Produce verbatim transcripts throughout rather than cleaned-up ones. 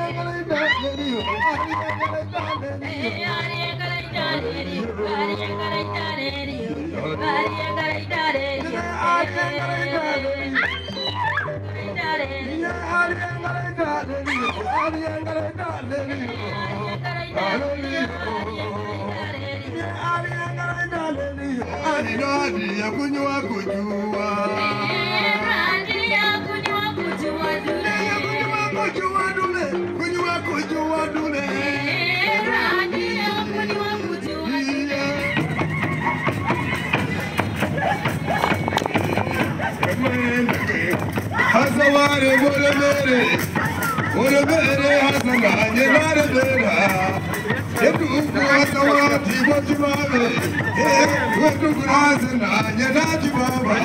Hasaware bole mere, bole mere hasanga yenare bera. Yetu uku hasawati bojumabe, yetu kurasena yenaji baba.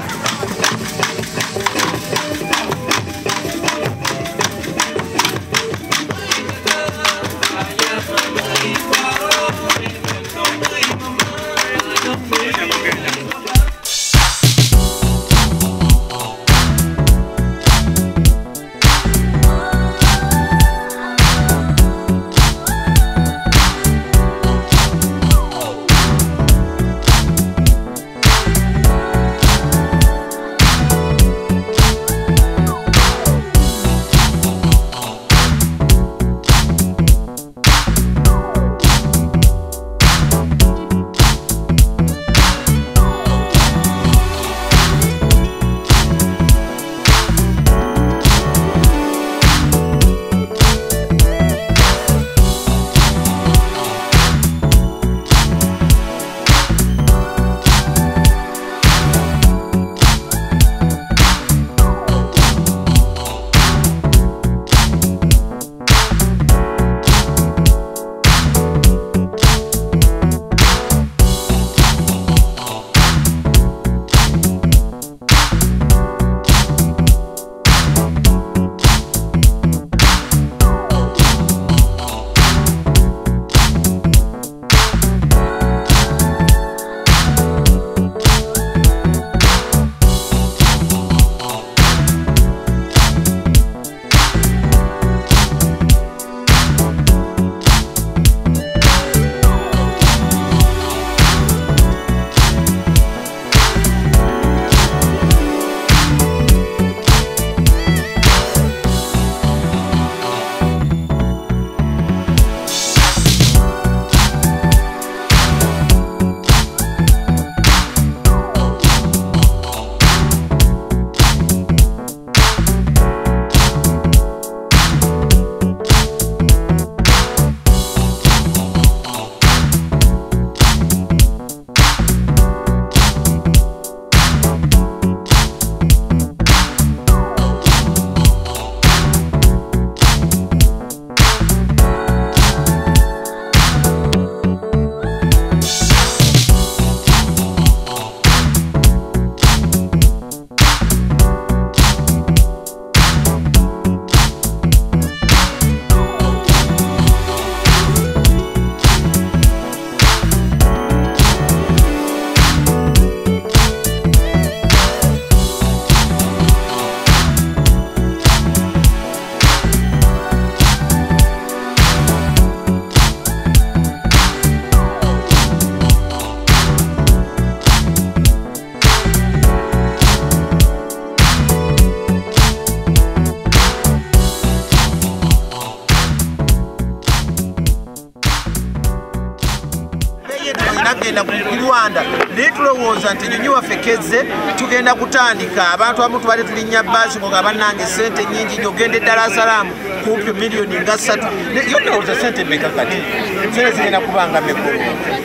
nagenda ku Rwanda netulowooza nti nyonyi waffe kezze tugenda kutandika abantu abamu tubadde tulinnya bbaasi ngo bannange sente nnyingi nnyo ogende Dar es Salaam kumpi miliyoni nga ssatu yo ndowooza sente mmeka kati sente zigenda kubanga mekulu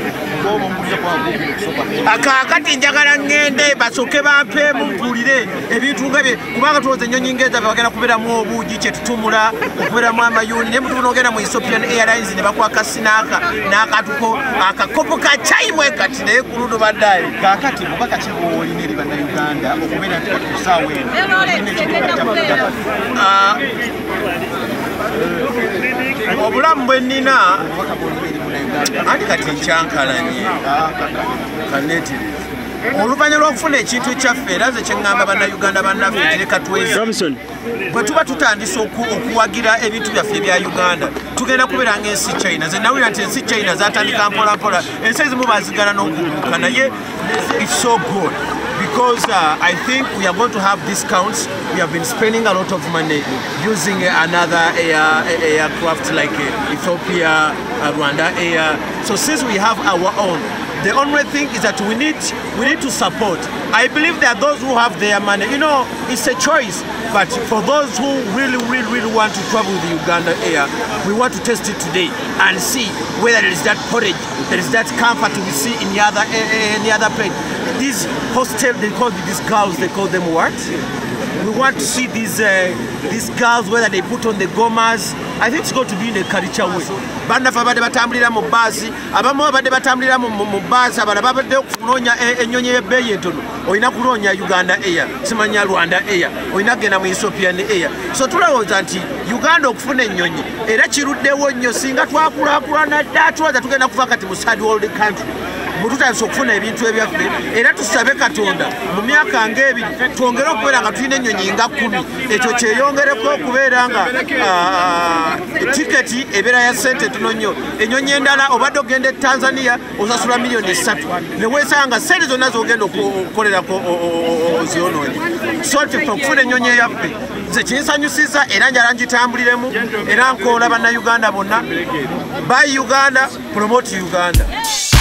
akakati njagala ngende basooke bampeemu mpulire ebintu nga bye kubanga tulowooza ennyonyi ngeza bagenda kubeeramu obuugi kyetutumula okubeeramu amayuuni naye mutubu n'ogenda mu Ethiopian Airlines ne bakwaka sinaka n'akatuko akakopo ka chayimwe kati naye ku luno baddayo kakati mubaka kiboolina eri bannayuganda okubeera nti batusaawo eno obulamu bwe nnina anti kati nkyankalanye kaneetereza oluvannyuma lw'okufuna ekintu ekyaffe era ze kye ŋŋamba bannayuganda bannaffe tireka tweza bwe tuba tutandise okuwagira ebintu byaffe ebya Uganda tugenda kubeera ng'ensi China. Nze nawulira nti ensi China zatandika mpola mpola, ensi ezimu bazigala n'okubuuka, naye it's so good because uh, I think we are going to have discounts. We have been spending a lot of money using uh, another air, aircraft like uh, Ethiopia, uh, Rwanda Air. So since we have our own, the only thing is that we need we need to support. I believe that those who have their money, you know, it's a choice. But for those who really, really, really want to travel with the Uganda Air, we want to test it today and see whether there is that porridge, there is that comfort we see in the other any other plane. These hostel, they call these girls, they call them what? We want to see these uh, these girls, whether they put on the gomas. I think it's going to be in a culture way. Banda fa bade batambulira mu basi, abamu bade batambulira mu basi, abalaba bade okunonya ennyonyi y'ebbeeyi entono. Oyina kunonya Uganda Air, simanya Rwanda Air, oyina genda mu Ethiopian Air. So tulowooza nti Uganda okufuna ennyonyi era kiruddewo nnyo singa twakulaakulana dda twaza tugenda kuva kati mu third world country. Mututandise okufuna ebintu ebyaffe era tusabe Katonda mu myaka ng'ebiri twongere okubeera nga tulina ennyonyi nga kkumi. Ekyo kyeyongereko okubeera nga tiketi ebeera ya ssente tuno nnyo. Ennyonyi endala obadde ogenda e Tanzania osasula miliyoni esatu ne weesanga ssente zonna z'ogenda okukolerako ozionoonye. So ffe okufuna ennyonyi eyaffe nze kinsanyusiza era njala ngitambuliremu era nkoola bannayuganda bonna. Buy Uganda, promote Uganda.